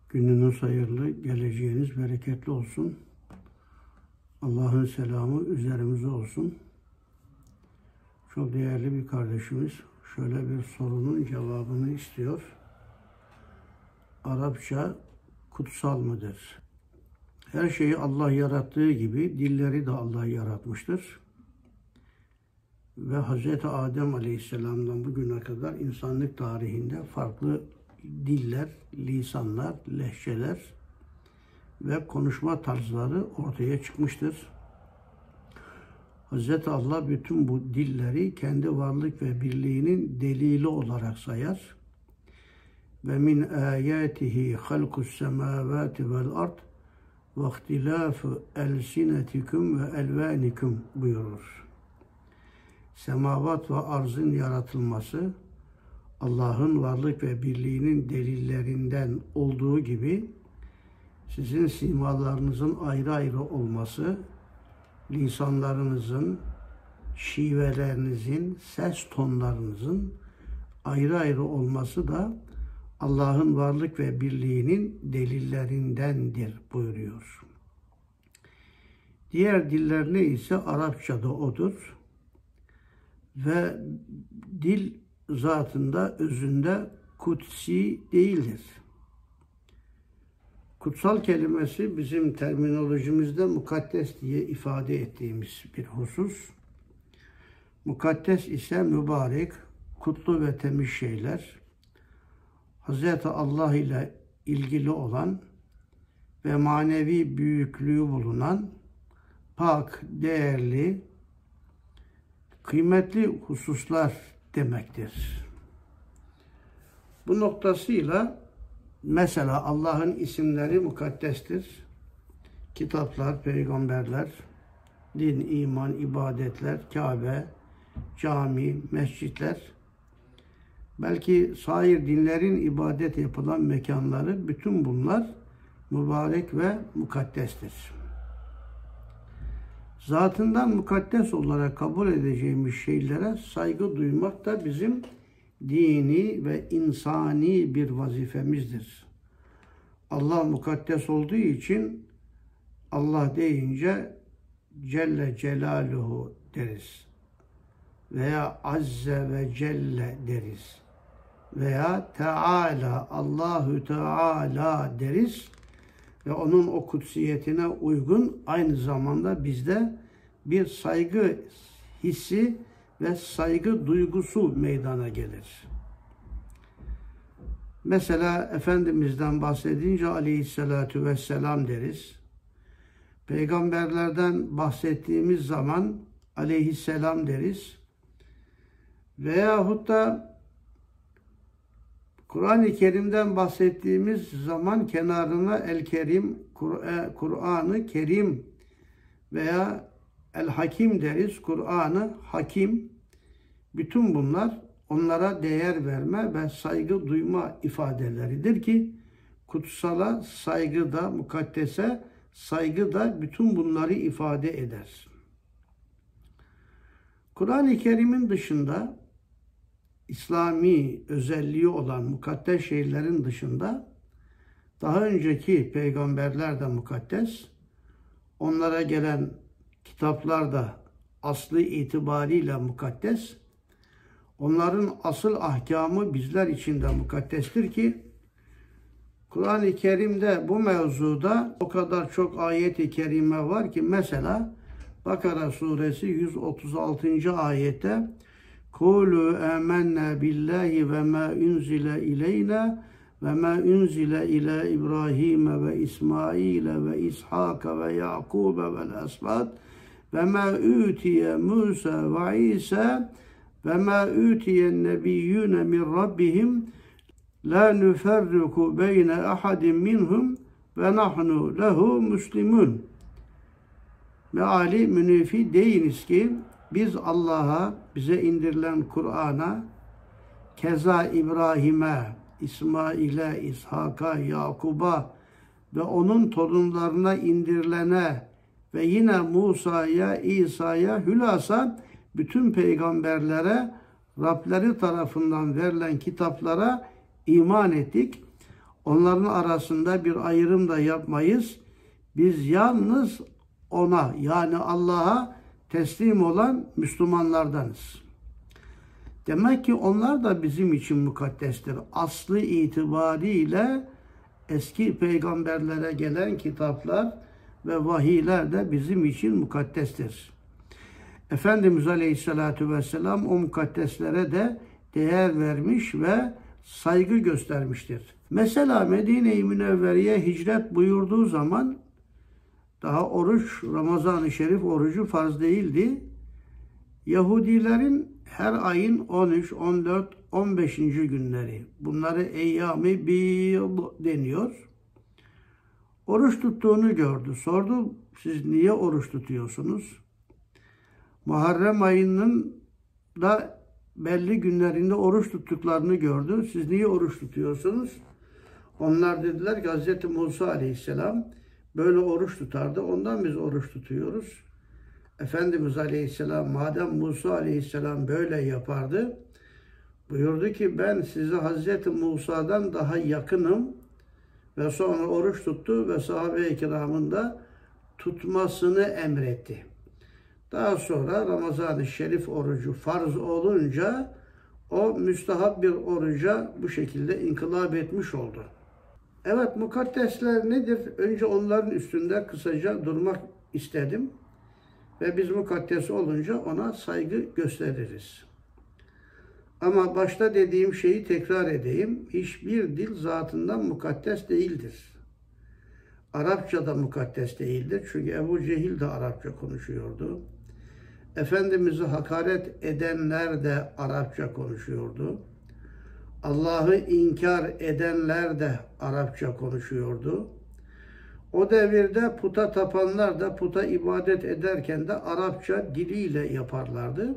Gününüz hayırlı, geleceğiniz bereketli olsun. Allah'ın selamı üzerimize olsun. Çok değerli bir kardeşimiz şöyle bir sorunun cevabını istiyor. Arapça kutsal mıdır? Her şeyi Allah yarattığı gibi dilleri de Allah yaratmıştır. Ve Hz. Adem Aleyhisselam'dan bugüne kadar insanlık tarihinde farklı diller, lisanlar, lehçeler ve konuşma tarzları ortaya çıkmıştır. Hz. Allah bütün bu dilleri kendi varlık ve birliğinin delili olarak sayar. Ve min ayatihi halkus semavati vel ard ve ihtilafu elsinetikum ve elvanikum buyurur. Semavat ve arzın yaratılması, Allah'ın varlık ve birliğinin delillerinden olduğu gibi sizin simalarınızın ayrı ayrı olması, lisanlarınızın, şivelerinizin, ses tonlarınızın ayrı ayrı olması da Allah'ın varlık ve birliğinin delillerindendir buyuruyor. Diğer diller neyse Arapçada odur. Ve dil zatında, özünde kutsi değildir. Kutsal kelimesi bizim terminolojimizde mukaddes diye ifade ettiğimiz bir husus. Mukaddes ise mübarek, kutlu ve temiz şeyler, Hz. Allah ile ilgili olan ve manevi büyüklüğü bulunan, pak, değerli, kıymetli hususlar demektir. Bu noktasıyla mesela Allah'ın isimleri mukaddestir. Kitaplar, peygamberler, din, iman, ibadetler, Kabe, cami, mescitler, belki sair dinlerin ibadet yapılan mekanları, bütün bunlar mübarek ve mukaddestir. Zatından mukaddes olarak kabul edeceğimiz şeylere saygı duymak da bizim dini ve insani bir vazifemizdir. Allah mukaddes olduğu için Allah deyince Celle Celaluhu deriz. Veya Azze ve Celle deriz. Veya Teala, Allahu Teala deriz. Ve onun o kutsiyetine uygun aynı zamanda bizde bir saygı hissi ve saygı duygusu meydana gelir. Mesela Efendimiz'den bahsedince aleyhissalatu vesselam deriz. Peygamberlerden bahsettiğimiz zaman aleyhisselam deriz. Veyahut da Kur'an-ı Kerim'den bahsettiğimiz zaman kenarına El-Kerim, Kur'an-ı Kerim veya El-Hakim deriz. Kur'an-ı Hakim. Bütün bunlar onlara değer verme ve saygı duyma ifadeleridir ki kutsala saygı da, mukaddese saygı da bütün bunları ifade eder. Kur'an-ı Kerim'in dışında İslami özelliği olan mukaddes şeylerin dışında daha önceki peygamberler de mukaddes, onlara gelen kitaplar da aslı itibariyle mukaddes, onların asıl ahkamı bizler için de mukaddestir ki Kur'an-ı Kerim'de bu mevzuda o kadar çok ayet-i kerime var ki mesela Bakara suresi 136. ayette Kulu amennâ billahi ve mâ unzile ileyna ve mâ unzile ila İbrahim ve İsmail ve İshak ve Yakub ve esbat ve mâ utiye Musa ve İsa ve mâ utiyen nebiyyûne min rabbihim la nuferriku beyne ahadin minhum ve nahnu lehu muslimun. Meali münefi deyiniz ki biz Allah'a, bize indirilen Kur'an'a, keza İbrahim'e, İsmail'e, İshak'a, Yakub'a ve onun torunlarına indirilene ve yine Musa'ya, İsa'ya, hülasa bütün peygamberlere, Rableri tarafından verilen kitaplara iman ettik. Onların arasında bir ayrım da yapmayız. Biz yalnız ona, yani Allah'a teslim olan Müslümanlardanız. Demek ki onlar da bizim için mukaddestir. Aslı itibariyle eski peygamberlere gelen kitaplar ve vahiyler de bizim için mukaddestir. Efendimiz Aleyhisselatü Vesselam o mukaddeslere de değer vermiş ve saygı göstermiştir. Mesela Medine-i Münevvere'ye hicret buyurduğu zaman daha oruç, Ramazan-ı Şerif orucu farz değildi. Yahudilerin her ayın 13, 14, 15. günleri, bunları eyyam-ı bîd deniyor. Oruç tuttuğunu gördü. Sordu, siz niye oruç tutuyorsunuz? Muharrem ayının da belli günlerinde oruç tuttuklarını gördü. Siz niye oruç tutuyorsunuz? Onlar dediler ki Hz. Musa Aleyhisselam böyle oruç tutardı. Ondan biz oruç tutuyoruz. Efendimiz Aleyhisselam madem Musa Aleyhisselam böyle yapardı, buyurdu ki ben size Hz. Musa'dan daha yakınım ve sonra oruç tuttu ve sahabe-i kiramın da tutmasını emretti. Daha sonra Ramazan-ı Şerif orucu farz olunca o müstahap bir oruca bu şekilde inkılap etmiş oldu. Evet, mukaddesler nedir? Önce onların üstünde kısaca durmak istedim. Ve biz mukaddes olunca ona saygı gösteririz. Ama başta dediğim şeyi tekrar edeyim. Hiçbir dil zatından mukaddes değildir. Arapça da mukaddes değildir. Çünkü Ebu Cehil de Arapça konuşuyordu. Efendimiz'i hakaret edenler de Arapça konuşuyordu. Allah'ı inkar edenler de Arapça konuşuyordu. O devirde puta tapanlar da puta ibadet ederken de Arapça diliyle yaparlardı.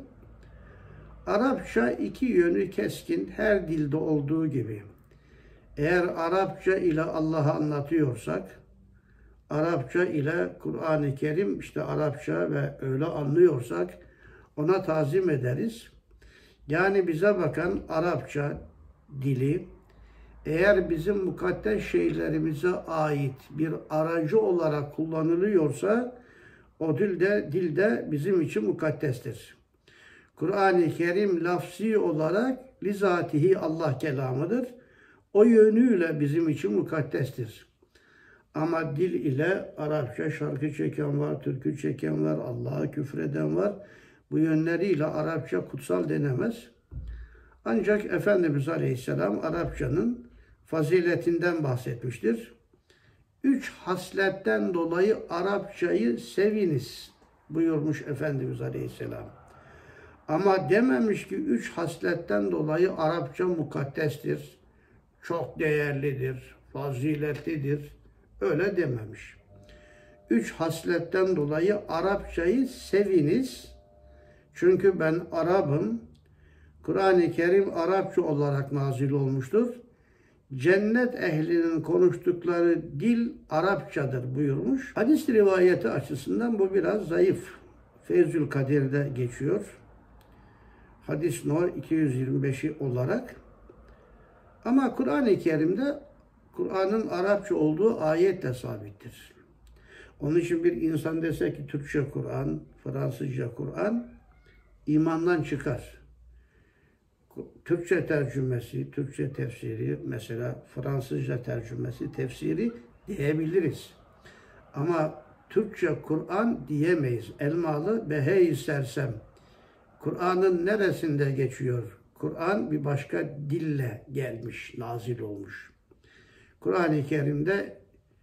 Arapça iki yönü keskin, her dilde olduğu gibi. Eğer Arapça ile Allah'ı anlatıyorsak, Arapça ile Kur'an-ı Kerim işte Arapça ve öyle anlıyorsak ona tazim ederiz. Yani bize bakan Arapça dili, eğer bizim mukaddes şeylerimize ait bir aracı olarak kullanılıyorsa o dilde bizim için mukaddestir. Kur'an-ı Kerim lafzi olarak lizatihi Allah kelamıdır. O yönüyle bizim için mukaddestir. Ama dil ile Arapça şarkı çeken var, türkü çeken var, Allah'a küfreden var. Bu yönleriyle Arapça kutsal denemez. Ancak Efendimiz Aleyhisselam Arapçanın faziletinden bahsetmiştir. 3 hasletten dolayı Arapçayı seviniz buyurmuş Efendimiz Aleyhisselam. Ama dememiş ki 3 hasletten dolayı Arapça mukaddestir, çok değerlidir, faziletlidir. Öyle dememiş. 3 hasletten dolayı Arapçayı seviniz. Çünkü ben Arap'ım. Kur'an-ı Kerim Arapça olarak nazil olmuştur. Cennet ehlinin konuştukları dil Arapçadır buyurmuş. Hadis rivayeti açısından bu biraz zayıf. Feyzül Kadir'de geçiyor. Hadis no 225'i olarak. Ama Kur'an-ı Kerim'de Kur'an'ın Arapça olduğu ayetle sabittir. Onun için bir insan dese ki Türkçe Kur'an, Fransızca Kur'an imandan çıkar. Türkçe tercümesi, Türkçe tefsiri, mesela Fransızca tercümesi, tefsiri diyebiliriz. Ama Türkçe Kur'an diyemeyiz. Elmalı Behe-i Sersem. Kur'an'ın neresinde geçiyor? Kur'an bir başka dille gelmiş, nazil olmuş. Kur'an-ı Kerim'de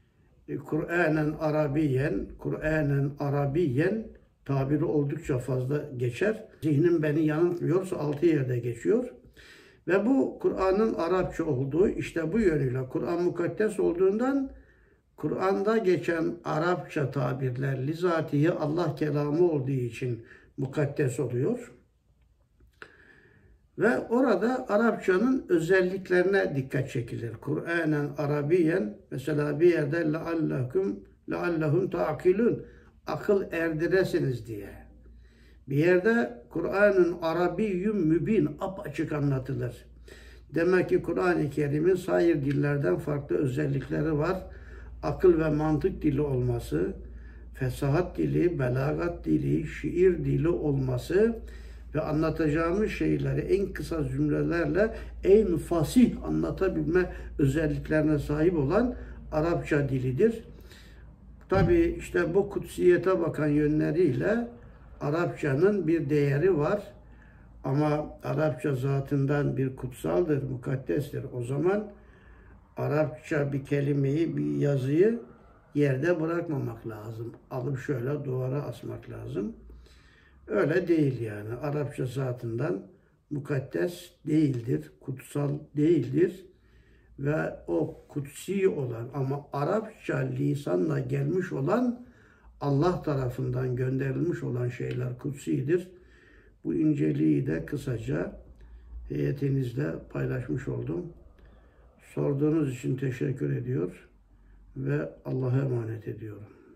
Kur'anen Arabiyen tabiri oldukça fazla geçer. Zihnim beni yanıltmıyorsa 6 yerde geçiyor. Ve bu Kur'an'ın Arapça olduğu, işte bu yönüyle Kur'an mukaddes olduğundan Kur'an'da geçen Arapça tabirler lizatihi Allah kelamı olduğu için mukaddes oluyor. Ve orada Arapçanın özelliklerine dikkat çekilir. Kur'anen Arabiyen, mesela bir yerde leallehum ta'kilun, akıl erdiresiniz diye. Bir yerde Kur'an'ın Arabiyyün mübin, apaçık anlatılır. Demek ki Kur'an-ı Kerim'in sair dillerden farklı özellikleri var. Akıl ve mantık dili olması, fesahat dili, belagat dili, şiir dili olması ve anlatacağımız şeyleri en kısa cümlelerle en fasih anlatabilme özelliklerine sahip olan Arapça dilidir. Tabi işte bu kutsiyete bakan yönleriyle Arapçanın bir değeri var. Ama Arapça zatından bir kutsaldır, mukaddestir. O zaman Arapça bir kelimeyi, bir yazıyı yerde bırakmamak lazım. Alıp şöyle duvara asmak lazım. Öyle değil yani. Arapça zatından mukaddes değildir, kutsal değildir. Ve o kutsi olan ama Arapça lisanla gelmiş olan Allah tarafından gönderilmiş olan şeyler kutsidir. Bu inceliği de kısaca heyetinizle paylaşmış oldum. Sorduğunuz için teşekkür ediyor ve Allah'a emanet ediyorum.